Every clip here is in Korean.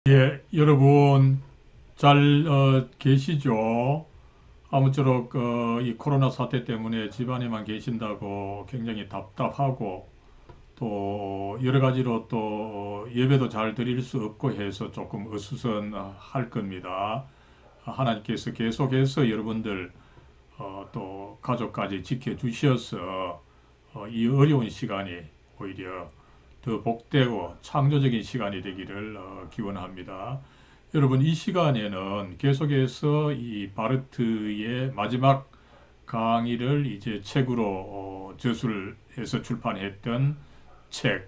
예, 여러분 잘 계시죠? 아무쪼록 이 코로나 사태 때문에 집안에만 계신다고 굉장히 답답하고 또 여러 가지로 또 예배도 잘 드릴 수 없고 해서 조금 어수선할 겁니다. 하나님께서 계속해서 여러분들 또 가족까지 지켜주셔서 이 어려운 시간이 오히려 더 복되고 창조적인 시간이 되기를 기원합니다. 여러분, 이 시간에는 계속해서 이 바르트의 마지막 강의를 이제 책으로 저술을 해서 출판했던 책,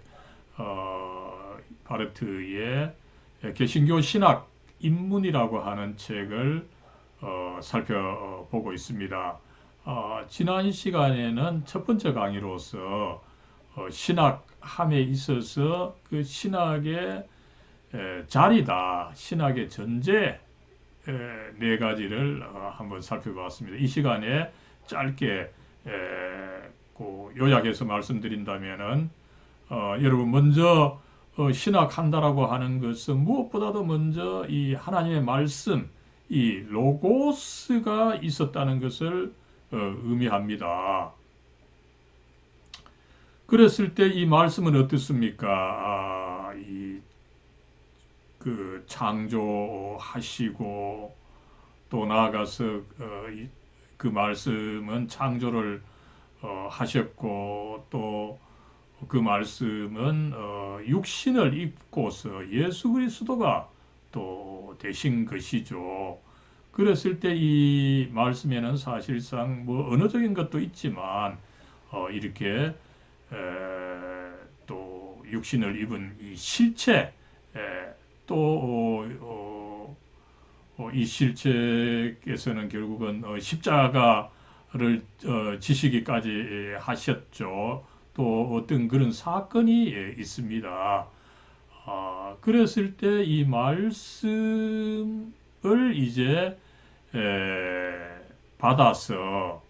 바르트의 개신교 신학 입문이라고 하는 책을 살펴보고 있습니다. 지난 시간에는 첫 번째 강의로서 신학함에 있어서 그 신학의 자리다, 신학의 전제 네 가지를 한번 살펴봤습니다. 이 시간에 짧게 요약해서 말씀드린다면은 여러분 먼저 신학한다라고 하는 것은 무엇보다도 먼저 이 하나님의 말씀, 이 로고스가 있었다는 것을 의미합니다. 그랬을 때 이 말씀은 어떻습니까? 그 창조하시고 또 나아가서 그 말씀은 창조를 하셨고 또 그 말씀은 육신을 입고서 예수 그리스도가 또 되신 것이죠. 그랬을 때 이 말씀에는 사실상 뭐 언어적인 것도 있지만 이렇게 또 육신을 입은 이 실체 또 이 실체께서는 결국은 십자가를 지시기까지 하셨죠. 또 어떤 그런 사건이 있습니다. 그랬을 때 이 말씀을 이제 받아서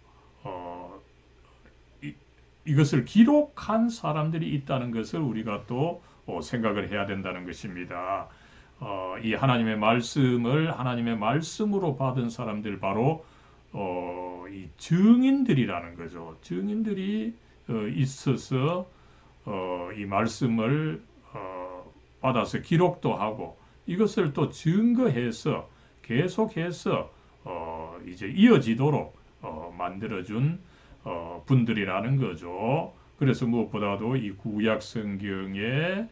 이것을 기록한 사람들이 있다는 것을 우리가 또 생각을 해야 된다는 것입니다. 이 하나님의 말씀을 하나님의 말씀으로 받은 사람들 바로 이 증인들이라는 거죠. 증인들이 있어서 이 말씀을 받아서 기록도 하고 이것을 또 증거해서 계속해서 이제 이어지도록 만들어준 분들이라는 거죠. 그래서 무엇보다도 이 구약 성경에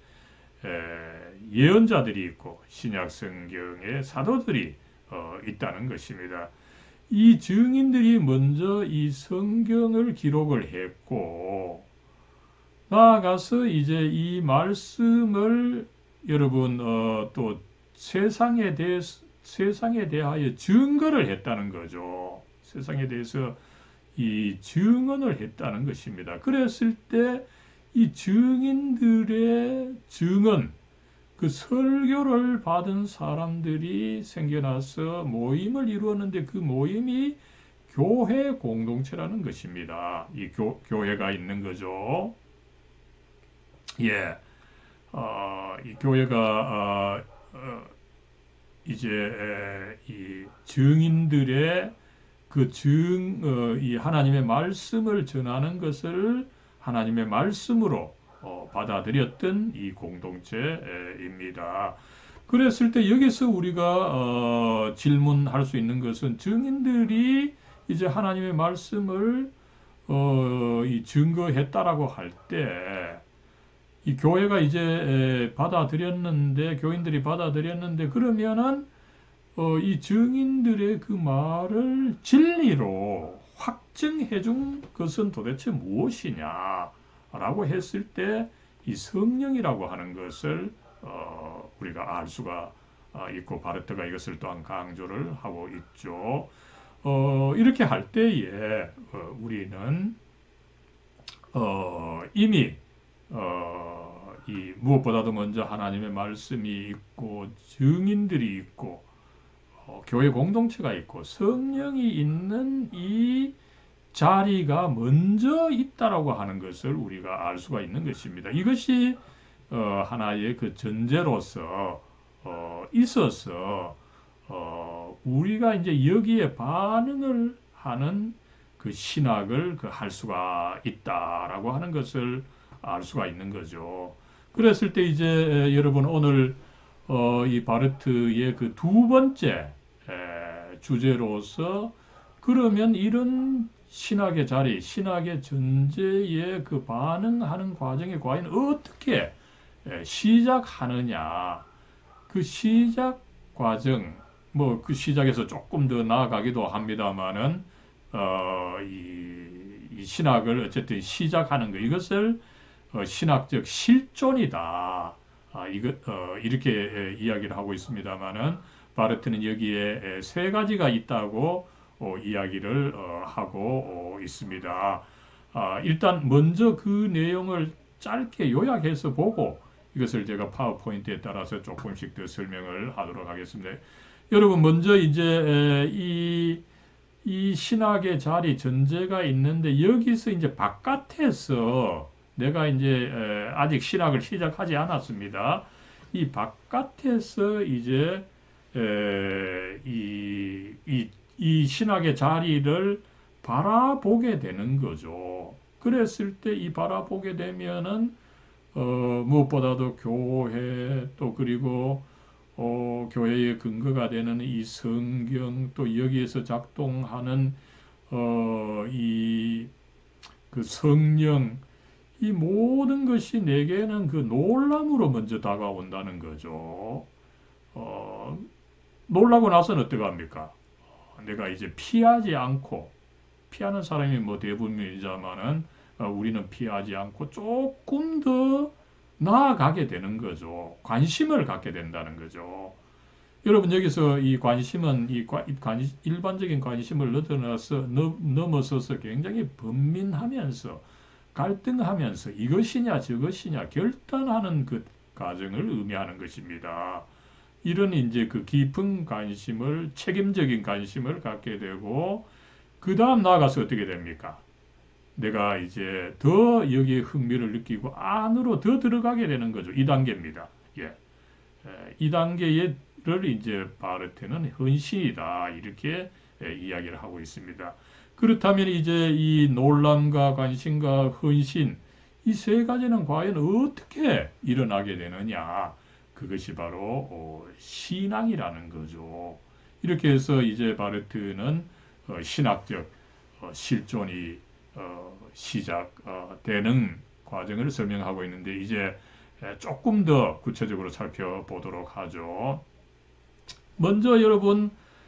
예언자들이 있고 신약 성경에 사도들이 있다는 것입니다. 이 증인들이 먼저 이 성경을 기록을 했고 나아가서 이제 이 말씀을 여러분 또 세상에 대하여 증거를 했다는 거죠. 세상에 대해서 이 증언을 했다는 것입니다. 그랬을 때 이 증인들의 증언, 그 설교를 받은 사람들이 생겨나서 모임을 이루었는데 그 모임이 교회 공동체라는 것입니다. 이 교회가 있는 거죠. 예, 이 교회가 이제 이 증인들의 이 하나님의 말씀을 전하는 것을 하나님의 말씀으로 받아들였던 이 공동체입니다. 그랬을 때 여기서 우리가 질문할 수 있는 것은 증인들이 이제 하나님의 말씀을 이 증거했다라고 할 때 이 교회가 이제 받아들였는데 교인들이 받아들였는데 그러면은 이 증인들의 그 말을 진리로 확증해 준 것은 도대체 무엇이냐라고 했을 때 이 성령이라고 하는 것을 우리가 알 수가 있고 바르트가 이것을 또한 강조를 하고 있죠. 이렇게 할 때에 우리는 이미 이 무엇보다도 먼저 하나님의 말씀이 있고 증인들이 있고 교회 공동체가 있고 성령이 있는 이 자리가 먼저 있다라고 하는 것을 우리가 알 수가 있는 것입니다. 이것이 하나의 그 전제로서 있어서 우리가 이제 여기에 반응을 하는 그 신학을 할 수가 있다라고 하는 것을 알 수가 있는 거죠. 그랬을 때 이제 여러분 오늘 이 바르트의 그 두 번째 주제로서 그러면 이런 신학의 자리, 신학의 전제에 그 반응하는 과정에 과연 어떻게 시작하느냐. 그 시작 과정, 뭐 그 시작에서 조금 더 나아가기도 합니다만은 이 신학을 어쨌든 시작하는 것 이것을 신학적 실존이다. 이렇게 이야기를 하고 있습니다만은 바르트는 여기에 세 가지가 있다고 이야기를 하고 있습니다. 일단 먼저 그 내용을 짧게 요약해서 보고 이것을 제가 파워포인트에 따라서 조금씩 더 설명을 하도록 하겠습니다. 여러분 먼저 이제 이 신학의 자리 전제가 있는데 여기서 이제 바깥에서 내가 이제 아직 신학을 시작하지 않았습니다. 이 바깥에서 이제 이 신학의 자리를 바라보게 되는 거죠. 그랬을 때 이 바라보게 되면은 무엇보다도 교회 또 그리고 교회의 근거가 되는 이 성경 또 여기에서 작동하는 이 그 성령 이 모든 것이 내게는 그 놀람으로 먼저 다가온다는 거죠. 놀라고 나서는 어떻게 합니까? 내가 이제 피하지 않고 피하는 사람이 뭐 대부분이자마는 우리는 피하지 않고 조금 더 나아가게 되는 거죠. 관심을 갖게 된다는 거죠. 여러분 여기서 이 관심은 일반적인 관심을 넘어서서 굉장히 번민하면서 갈등하면서 이것이냐 저것이냐 결단하는 그 과정을 의미하는 것입니다. 이런 이제 그 깊은 관심을 책임적인 관심을 갖게 되고 그 다음 나아가서 어떻게 됩니까? 내가 이제 더 여기에 흥미를 느끼고 안으로 더 들어가게 되는 거죠. 이 단계입니다. 예. 이 단계를 이제 바르트는 헌신이다. 이렇게 이야기를 하고 있습니다. 그렇다면 이제 이 놀람과 관심과 헌신 이 세 가지는 과연 어떻게 일어나게 되느냐? 그것이 바로 신앙이라는 거죠. 이렇게 해서 이제 바르트는 신학적 실존이 시작되는 과정을 설명하고 있는데 이제 조금 더 구체적으로 살펴보도록 하죠. 먼저 여러분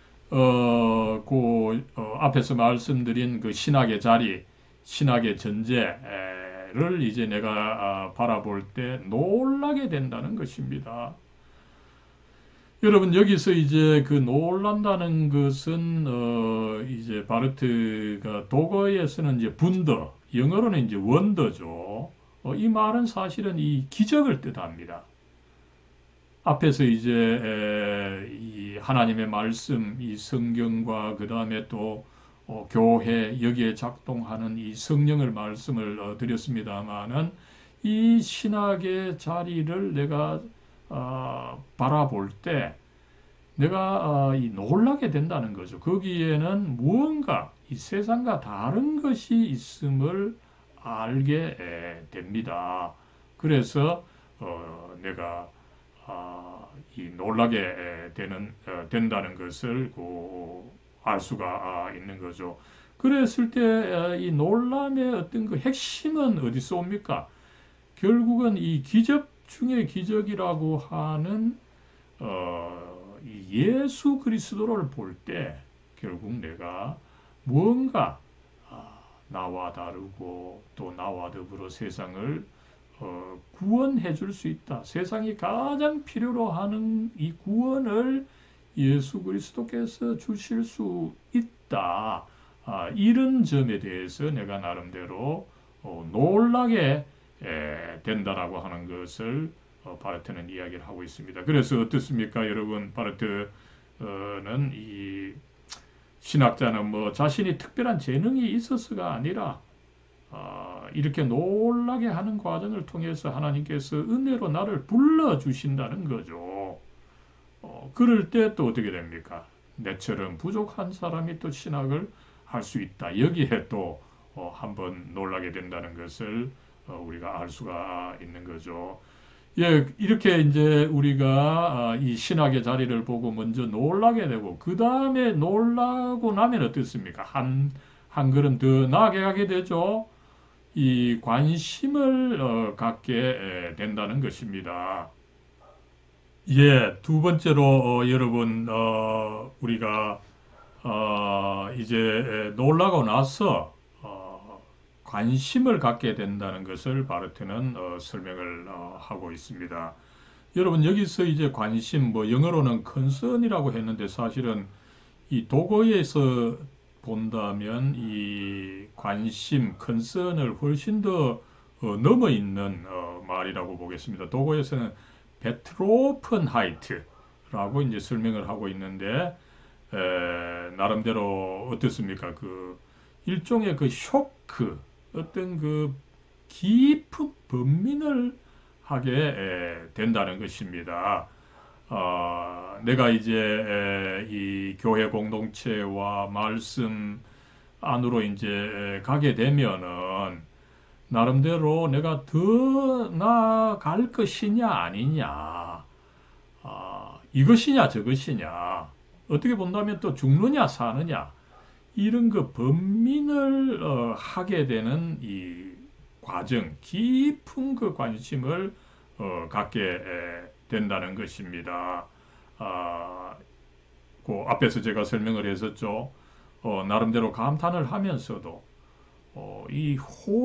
앞에서 말씀드린 그 신학의 자리, 신학의 전제를 이제 내가 바라볼 때 놀라게 된다는 것입니다. 여러분 여기서 이제 그 놀란다는 것은 이제 바르트가 독어에서는 이제 분더, 영어로는 이제 원더죠. 이 말은 사실은 이 기적을 뜻합니다. 앞에서 이제 이 하나님의 말씀, 이 성경과 그 다음에 또 교회 여기에 작동하는 이 성령을 말씀을 드렸습니다만은 이 신학의 자리를 내가 바라볼 때 내가 이 놀라게 된다는 거죠. 거기에는 무언가 이 세상과 다른 것이 있음을 알게 됩니다. 그래서 내가 이 놀라게 된다는 것을 알 수가 있는 거죠. 그랬을 때 이 놀람의 어떤 그 핵심은 어디서 옵니까? 결국은 이 기적 중의 기적이라고 하는 이 예수 그리스도를 볼 때 결국 내가 무언가 나와 다르고 또 나와 더불어 세상을 구원해 줄 수 있다. 세상이 가장 필요로 하는 이 구원을 예수 그리스도께서 주실 수 있다. 이런 점에 대해서 내가 나름대로 놀라게 된다라고 하는 것을 바르트는 이야기를 하고 있습니다. 그래서 어떻습니까, 여러분? 바르트는 이 신학자는 뭐 자신이 특별한 재능이 있어서가 아니라 이렇게 놀라게 하는 과정을 통해서 하나님께서 은혜로 나를 불러주신다는 거죠. 그럴 때 또 어떻게 됩니까? 내처럼 부족한 사람이 또 신학을 할 수 있다. 여기에 또 한번 놀라게 된다는 것을 우리가 알 수가 있는 거죠. 예, 이렇게 이제 우리가 이 신학의 자리를 보고 먼저 놀라게 되고, 그 다음에 놀라고 나면 어떻습니까? 한 걸음 더 나아가게 되죠. 이 관심을 갖게 된다는 것입니다. 예, 두 번째로 여러분 우리가 이제 놀라고 나서 관심을 갖게 된다는 것을 바르트는 설명을 하고 있습니다. 여러분 여기서 이제 관심 뭐 영어로는 concern이라고 했는데 사실은 이 독어에서 본다면 이 관심, concern을 훨씬 더 넘어 있는 말이라고 보겠습니다. 독어에서는 베트로픈하이트라고 이제 설명을 하고 있는데 나름대로 어떻습니까? 그 일종의 그 쇼크, 어떤 그 깊은 번민을 하게 된다는 것입니다. 내가 이제 이 교회 공동체와 말씀 안으로 이제 가게 되면은 나름대로 내가 더 나아갈 것이냐 아니냐, 이것이냐 저것이냐, 어떻게 본다면 또 죽느냐 사느냐 이런 그 번민을 하게 되는 이 과정, 깊은 그 관심을 갖게 된다는 것입니다. 그 앞에서 제가 설명을 했었죠. 나름대로 감탄을 하면서도 이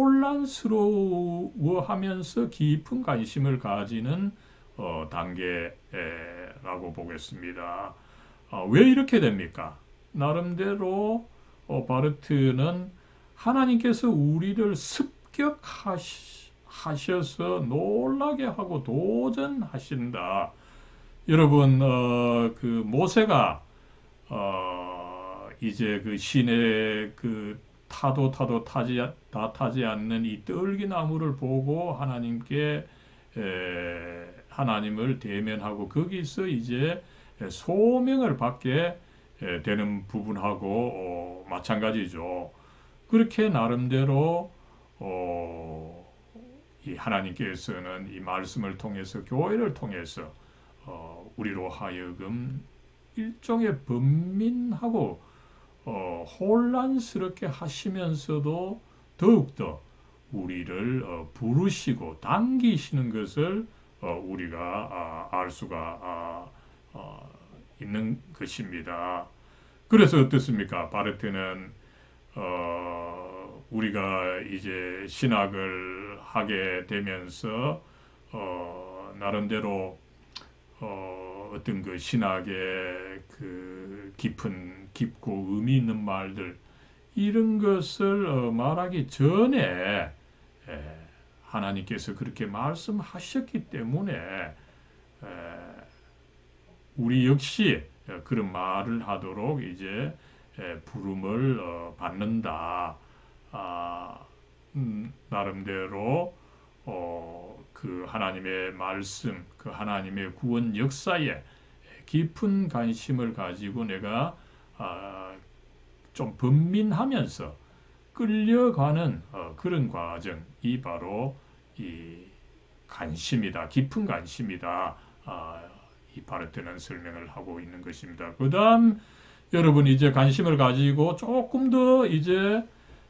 혼란스러워하면서 깊은 관심을 가지는 단계라고 보겠습니다. 왜 이렇게 됩니까? 나름대로 바르트는 하나님께서 우리를 습격하셔서 놀라게 하고 도전하신다. 여러분, 그 모세가 이제 그 시내 그 타도 타지 않는 이 떨기나무를 보고 하나님을 대면하고 거기서 이제 소명을 받게 되는 부분하고 마찬가지죠. 그렇게 나름대로 이 하나님께서는 이 말씀을 통해서 교회를 통해서 우리로 하여금 일종의 번민하고 혼란스럽게 하시면서도 더욱더 우리를 부르시고 당기시는 것을 우리가 알 수가 있는 것입니다. 그래서 어떻습니까? 바르트는 우리가 이제 신학을 하게 되면서 나름대로 어떤 그 신학의 그 깊고 의미 있는 말들 이런 것을 말하기 전에 하나님께서 그렇게 말씀하셨기 때문에 우리 역시 그런 말을 하도록 이제 부름을 받는다. 나름대로 그 하나님의 말씀, 그 하나님의 구원 역사에 깊은 관심을 가지고 내가 좀 번민하면서 끌려가는 그런 과정이 바로 이 관심이다. 깊은 관심이다. 이 바르트는 설명을 하고 있는 것입니다. 그 다음 여러분 이제 관심을 가지고 조금 더 이제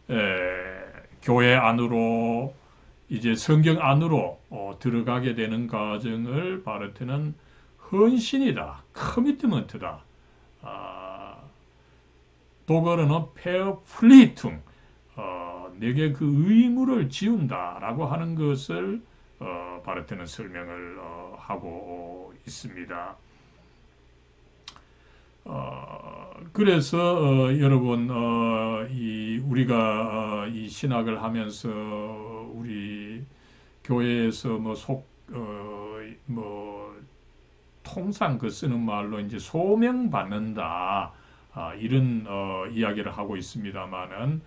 교회 안으로 이제 성경 안으로 들어가게 되는 과정을 바르트는 헌신이다, 커미트먼트다. 독어로는 페어플리퉁, 내게 그 의무를 지운다라고 하는 것을 바르트는 설명을 하고 있습니다. 그래서 여러분 우리가 이 신학을 하면서 우리 교회에서 통상 그 쓰는 말로 이제 소명받는다 이런 이야기를 하고 있습니다만은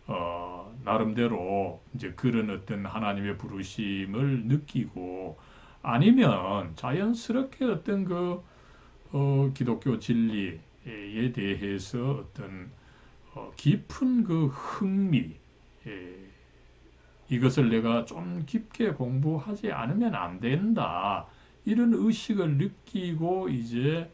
나름대로 이제 그런 어떤 하나님의 부르심을 느끼고 아니면 자연스럽게 어떤 그 기독교 진리에 대해서 어떤 깊은 그 흥미, 이것을 내가 좀 깊게 공부하지 않으면 안 된다. 이런 의식을 느끼고 이제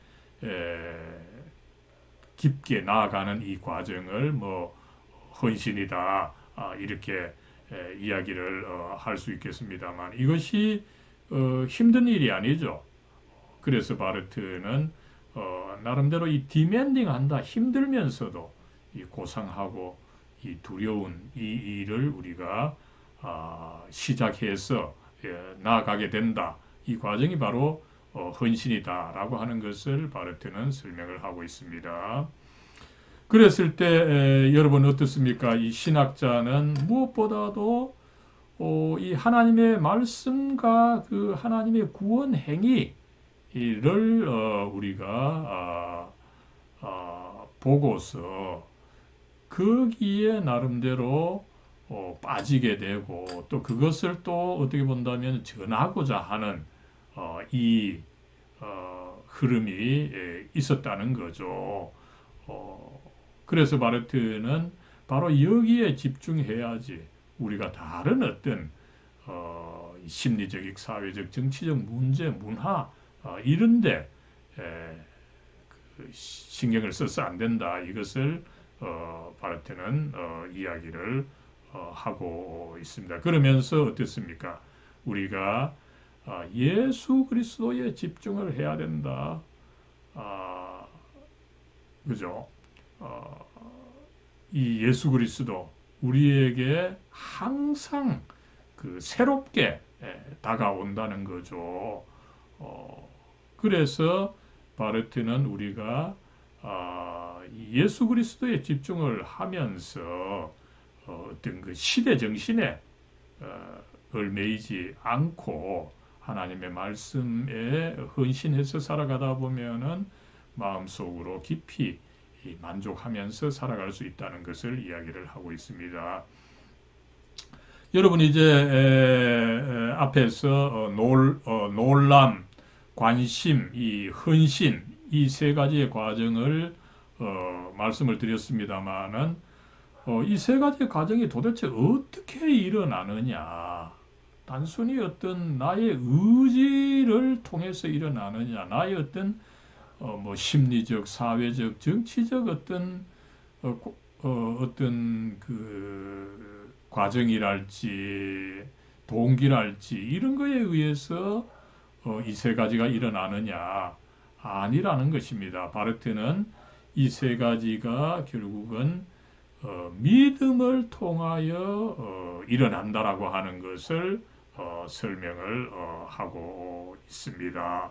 깊게 나아가는 이 과정을 뭐 헌신이다, 이렇게 이야기를 할 수 있겠습니다만, 이것이 힘든 일이 아니죠. 그래서 바르트는 나름대로 이 디맨딩한다, 힘들면서도 이 고상하고 이 두려운 이 일을 우리가 시작해서 나아가게 된다. 이 과정이 바로 헌신이다라고 하는 것을 바르트는 설명을 하고 있습니다. 그랬을 때 여러분 어떻습니까? 이 신학자는 무엇보다도 이 하나님의 말씀과 그 하나님의 구원 행위를 우리가 보고서 거기에 나름대로 빠지게 되고 또 그것을 또 어떻게 본다면 전하고자 하는 이 흐름이 있었다는 거죠. 그래서 바르트는 바로 여기에 집중해야지 우리가 다른 어떤 심리적, 사회적, 정치적 문제, 문화 이런데 신경을 써서 안 된다. 이것을 바르트는 이야기를 하고 있습니다. 그러면서 어떻습니까? 우리가 예수 그리스도에 집중을 해야 된다. 그죠? 이 예수 그리스도 우리에게 항상 그 새롭게 다가온다는 거죠. 그래서 바르트는 우리가 예수 그리스도에 집중을 하면서 어떤 그 시대 정신에 얽매이지 않고 하나님의 말씀에 헌신해서 살아가다 보면은 마음속으로 깊이 만족하면서 살아갈 수 있다는 것을 이야기를 하고 있습니다. 여러분 이제 앞에서 놀람, 관심, 이 헌신 이 세 가지의 과정을 말씀을 드렸습니다만은 이 세 가지의 과정이 도대체 어떻게 일어나느냐? 단순히 어떤 나의 의지를 통해서 일어나느냐? 나의 어떤 뭐 심리적, 사회적, 정치적 어떤 그 과정이랄지 동기랄지 이런 거에 의해서 이 세 가지가 일어나느냐? 아니라는 것입니다. 바르트는 이 세 가지가 결국은 믿음을 통하여 일어난다라고 하는 것을 설명을 하고 있습니다.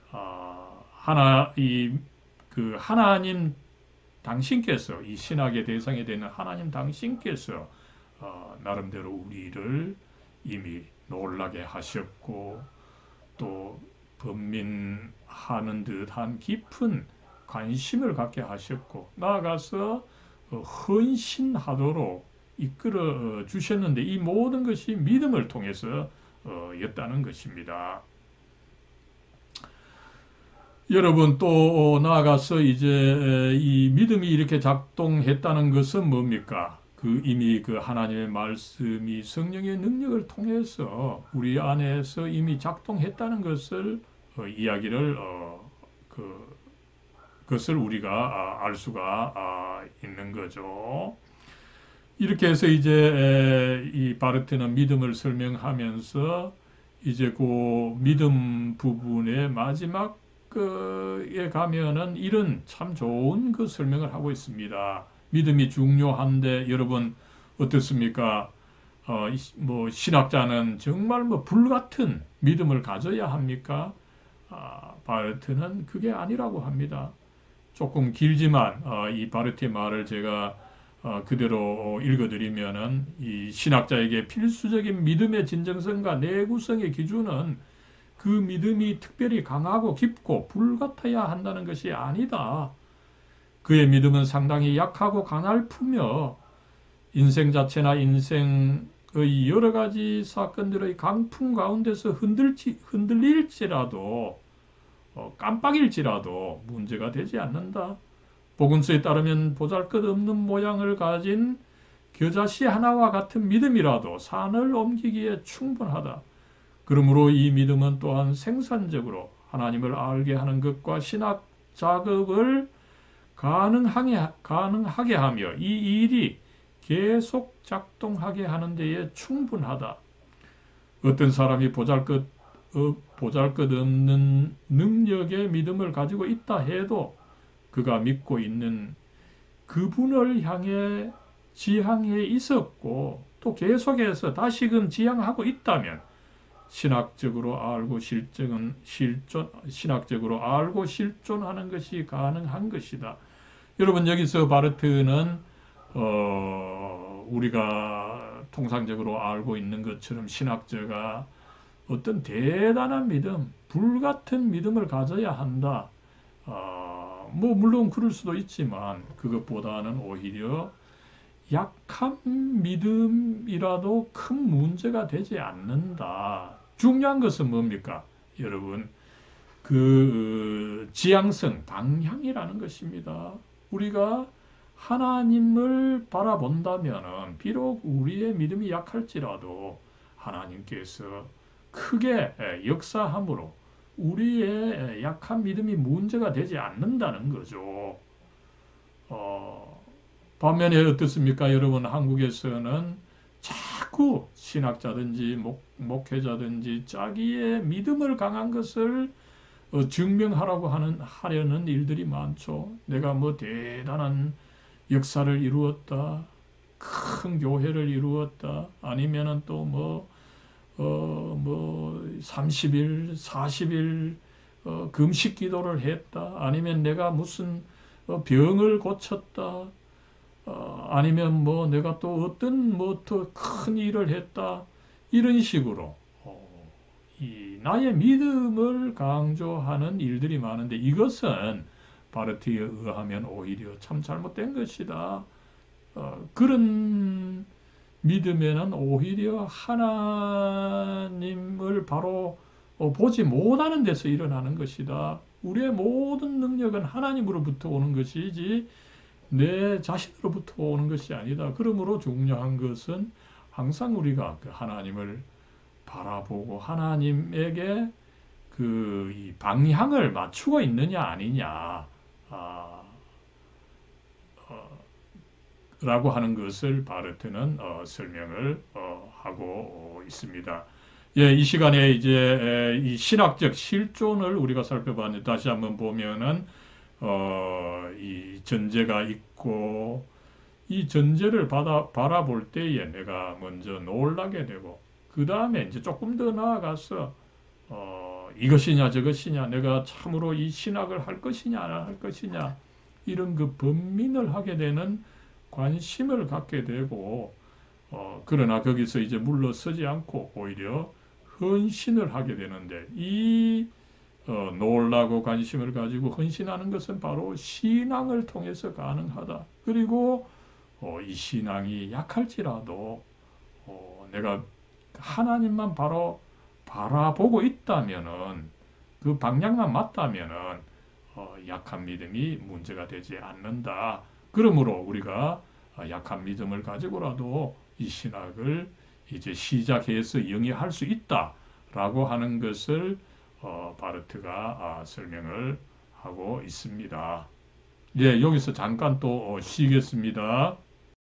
하나님 당신께서 이 신학의 대상이 되는 하나님 당신께서 나름대로 우리를 이미 놀라게 하셨고 또 번민하는 듯한 깊은 관심을 갖게 하셨고 나아가서 헌신하도록 이끌어 주셨는데 이 모든 것이 믿음을 통해서 였다는 것입니다. 여러분 또 나아가서 이제 이 믿음이 이렇게 작동했다는 것은 뭡니까? 이미 그 하나님의 말씀이 성령의 능력을 통해서 우리 안에서 이미 작동했다는 것을 이야기를 그것을 우리가 알 수가 있는 거죠. 이렇게 해서 이제 이 바르트는 믿음을 설명하면서 이제 그 믿음 부분의 마지막 에 가면은 이런 참 좋은 그 설명을 하고 있습니다. 믿음이 중요한데 여러분 어떻습니까? 뭐 신학자는 정말 뭐 불같은 믿음을 가져야 합니까? 바르트는 그게 아니라고 합니다. 조금 길지만 이 바르트의 말을 제가 그대로 읽어드리면은 이 신학자에게 필수적인 믿음의 진정성과 내구성의 기준은 그 믿음이 특별히 강하고 깊고 불같아야 한다는 것이 아니다. 그의 믿음은 상당히 약하고 가냘프며 인생 자체나 인생의 여러 가지 사건들의 강풍 가운데서 흔들릴지라도 깜빡일지라도 문제가 되지 않는다. 복음서에 따르면 보잘것없는 모양을 가진 겨자씨 하나와 같은 믿음이라도 산을 옮기기에 충분하다. 그러므로 이 믿음은 또한 생산적으로 하나님을 알게 하는 것과 신학 작업을 가능하게 하며 이 일이 계속 작동하게 하는 데에 충분하다. 어떤 사람이 보잘것없는 능력의 믿음을 가지고 있다 해도 그가 믿고 있는 그분을 향해 지향해 있었고 또 계속해서 다시금 지향하고 있다면 신학적으로 알고 실존하는 것이 가능한 것이다. 여러분 여기서 바르트는 우리가 통상적으로 알고 있는 것처럼 신학자가 어떤 대단한 믿음, 불같은 믿음을 가져야 한다. 물론 그럴 수도 있지만 그것보다는 오히려 약한 믿음이라도 큰 문제가 되지 않는다. 중요한 것은 뭡니까? 여러분, 그 지향성, 방향이라는 것입니다. 우리가 하나님을 바라본다면 비록 우리의 믿음이 약할지라도 하나님께서 크게 역사함으로 우리의 약한 믿음이 문제가 되지 않는다는 거죠. 반면에 어떻습니까? 여러분 한국에서는 자꾸 신학자든지 목회자든지 자기의 믿음을 강한 것을 증명하려고 하려는 일들이 많죠. 내가 뭐 대단한 역사를 이루었다. 큰 교회를 이루었다. 아니면은 또 30일, 40일 금식 기도를 했다. 아니면 내가 무슨 병을 고쳤다. 아니면 내가 또 어떤 더 큰 일을 했다. 이런 식으로 나의 믿음을 강조하는 일들이 많은데 이것은 바르트에 의하면 오히려 참 잘못된 것이다. 그런 믿음에는 오히려 하나님을 바로 보지 못하는 데서 일어나는 것이다. 우리의 모든 능력은 하나님으로부터 오는 것이지 내 자신으로부터 오는 것이 아니다. 그러므로 중요한 것은 항상 우리가 그 하나님을 바라보고 하나님에게 이 방향을 맞추고 있느냐 아니냐 라고 하는 것을 바르트는 설명을 하고 있습니다. 예, 이 시간에 이제 이 신학적 실존을 우리가 살펴봤는데 다시 한번 보면은 이 전제가 있고 이 전제를 바라볼 때에 내가 먼저 놀라게 되고 그 다음에 이제 조금 더 나아가서 이것이냐 저것이냐 내가 참으로 이 신학을 할 것이냐 안 할 것이냐 이런 그 번민을 하게 되는 관심을 갖게 되고 그러나 거기서 이제 물러서지 않고 오히려 헌신을 하게 되는데 이 놀라고 관심을 가지고 헌신하는 것은 바로 신앙을 통해서 가능하다. 그리고 이 신앙이 약할지라도 내가 하나님만 바로 바라보고 있다면은 그 방향만 맞다면은 약한 믿음이 문제가 되지 않는다. 그러므로 우리가 약한 믿음을 가지고라도 이 신학을 이제 시작해서 영위할 수 있다라고 하는 것을 바르트가 설명을 하고 있습니다. 예, 여기서 잠깐 또 쉬겠습니다.